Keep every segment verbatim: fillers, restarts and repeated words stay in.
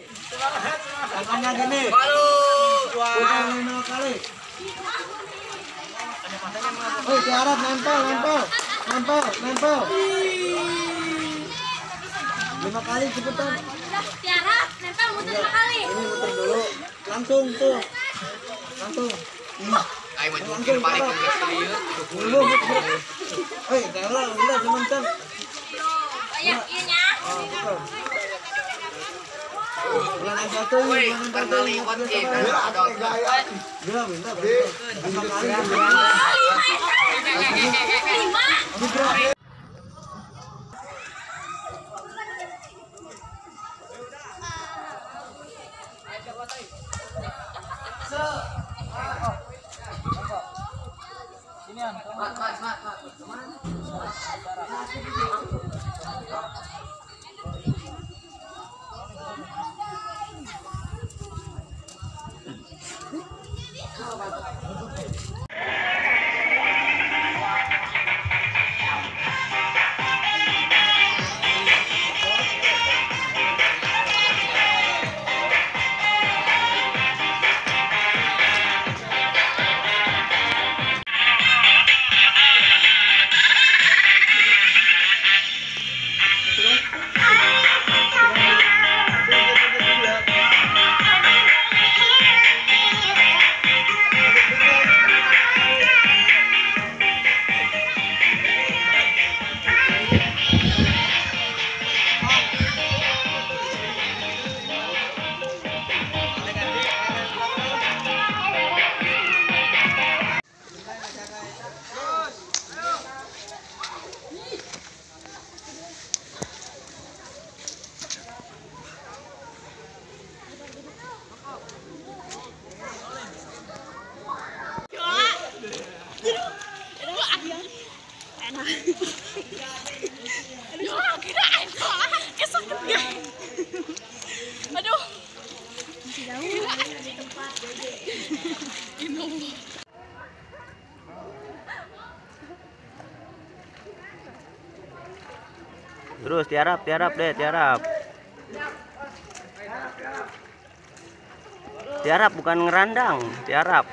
Tangannya gini. Udah lima kali. Oh, tiarap nempel, nempel, nempel, nempel. Lima kali cepetan. Tiarap nempel muter lima kali. Ini muter dulu. Langsung tuh. Langsung. Ayo maju ke paling ke dia. Dulu muter. Eh, jangan udah sementara. Ayo, iya nya. Oh, betul. Bulan yang satu, bulan yang satu. Liwat ya. Gila, minta. Lima kali. Lima. Mat, mat, mat, mat. Aduh. Terus tiarap, tiarap deh, tiarap. Tiarap bukan ngerandang, tiarap.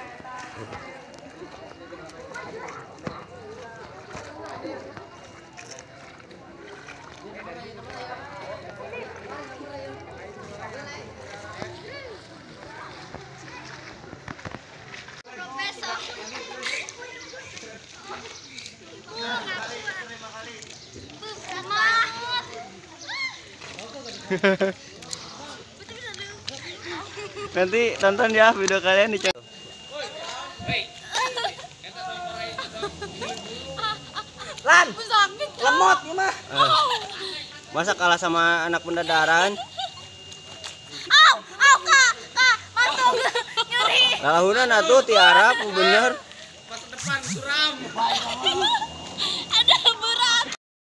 Nanti tonton ya video kalian di channel. Lan, lemot gimana? Masa kalah sama anak pendadaran? Au, au kak, kak, mantung nyeri. Kalahunan atuh tiarap bener. Masa depan suram. Ada berat.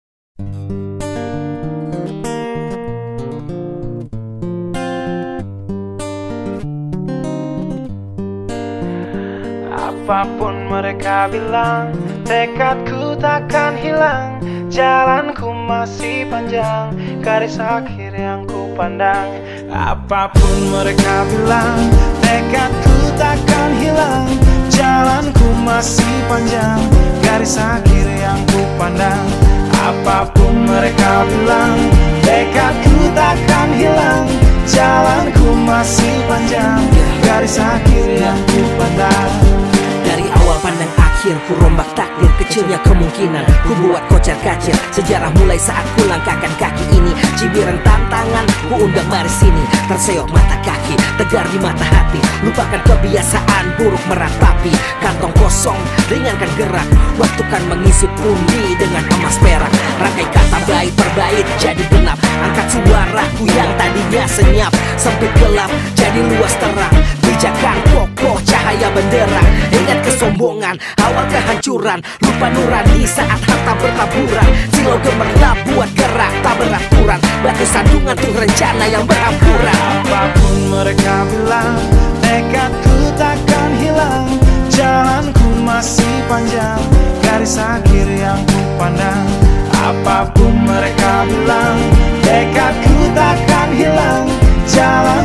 Apapun mereka bilang, tekadku takkan hilang. Jalanku masih panjang, garis akhir yang ku pandang. Apapun mereka bilang, tekadku takkan hilang. Jalanku masih panjang, garis akhir yang ku pandang. Apapun mereka bilang, tekadku takkan hilang. Jalanku masih panjang, garis akhir yang ku pandang. Dari awal pandang akhir, ku rombak takdir. Kecilnya kemungkinan, ku buat kocar kacir. Sejarah mulai saat ku langkahkan kaki ini. Cibiran tantangan, ku undang mari sini. Terseok mata kaki, tegar di mata hati. Lupakan kebiasaan buruk meratapi. Kantong kosong, ringankan gerak. Waktu kan mengisi pundi dengan emas perak. Rangkai kata bait per bait jadi genap. Angkat suaraku yang tadinya senyap. Sempit gelap, jadi luas terang. Bijakan kokoh, cahaya benderang. Ingat kesombongan, awal kehancuran. Lupa nurani saat harta bertaburan. Silau gemerlap buat gerak tak beraturan. Batu sandungan tuh rencana yang berhampuran. Apapun mereka bilang, tekadku takkan hilang. Jalanku masih panjang, garis akhir yang ku pandang. Apapun mereka bilang, tekadku takkan hilang. Jalan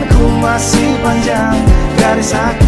garis akhir